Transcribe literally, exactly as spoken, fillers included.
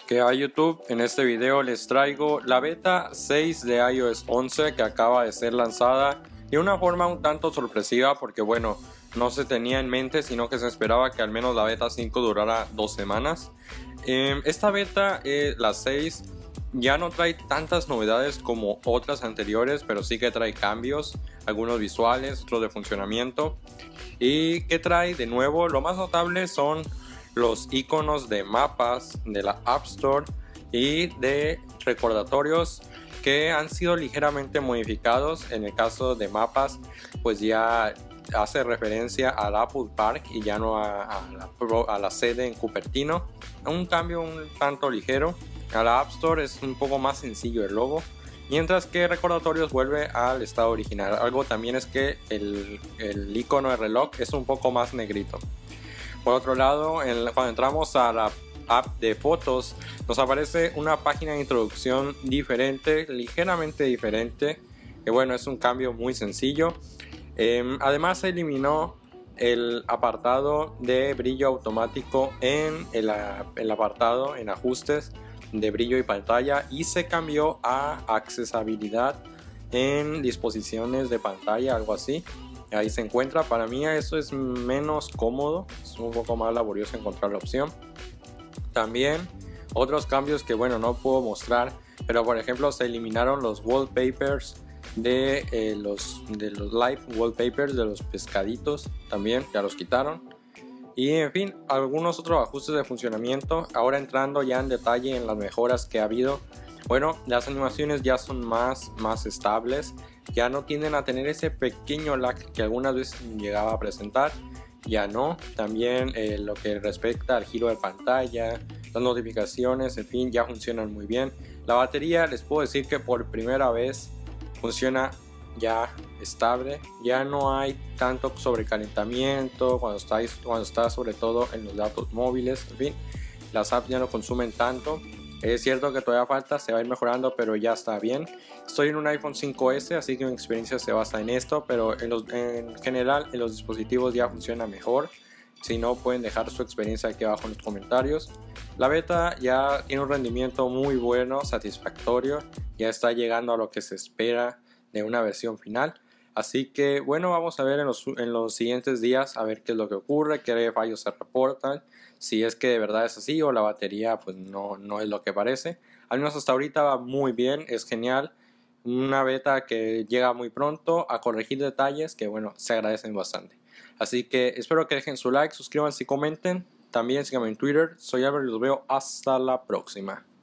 Que a YouTube, en este video les traigo la beta seis de i O S once que acaba de ser lanzada de una forma un tanto sorpresiva porque bueno, no se tenía en mente sino que se esperaba que al menos la beta cinco durara dos semanas. Eh, esta beta, eh, la seis, ya no trae tantas novedades como otras anteriores, pero sí que trae cambios, algunos visuales, otros de funcionamiento. Y que trae de nuevo, lo más notable son los iconos de mapas de la App Store y de recordatorios que han sido ligeramente modificados. En el caso de mapas, pues ya hace referencia al Apple Park y ya no a, a, la, a la sede en Cupertino. Un cambio un tanto ligero. A la App Store es un poco más sencillo el logo, mientras que recordatorios vuelve al estado original. Algo también es que el, el icono de reloj es un poco más negrito. Por otro lado, en, cuando entramos a la app de fotos, nos aparece una página de introducción diferente, ligeramente diferente, que bueno, es un cambio muy sencillo. Eh, además se eliminó el apartado de brillo automático en el, el apartado en ajustes de brillo y pantalla, y se cambió a accesibilidad en disposiciones de pantalla, algo así. Ahí se encuentra. Para mí eso es menos cómodo, es un poco más laborioso encontrar la opción. También otros cambios que bueno, no puedo mostrar, pero por ejemplo se eliminaron los wallpapers de, eh, los, de los live wallpapers de los pescaditos, también ya los quitaron. Y en fin, algunos otros ajustes de funcionamiento. Ahora entrando ya en detalle en las mejoras que ha habido. Bueno, las animaciones ya son más, más estables, ya no tienden a tener ese pequeño lag que algunas veces llegaba a presentar, ya no. También eh, lo que respecta al giro de pantalla, las notificaciones, en fin, ya funcionan muy bien. La batería, les puedo decir que por primera vez funciona ya estable, ya no hay tanto sobrecalentamiento cuando está, cuando está sobre todo en los datos móviles, en fin, las apps ya no consumen tanto. Es cierto que todavía falta, se va a ir mejorando, pero ya está bien. Estoy en un iPhone cinco ese, así que mi experiencia se basa en esto, pero en, los, en general en los dispositivos ya funciona mejor. Si no, pueden dejar su experiencia aquí abajo en los comentarios. La beta ya tiene un rendimiento muy bueno, satisfactorio, ya está llegando a lo que se espera de una versión final. Así que bueno, vamos a ver en los, en los siguientes días a ver qué es lo que ocurre, qué fallos se reportan, si es que de verdad es así o la batería pues no, no es lo que parece. Al menos hasta ahorita va muy bien, es genial. Una beta que llega muy pronto a corregir detalles que bueno, se agradecen bastante. Así que espero que dejen su like, suscríbanse y comenten. También síganme en Twitter, soy Albert y los veo hasta la próxima.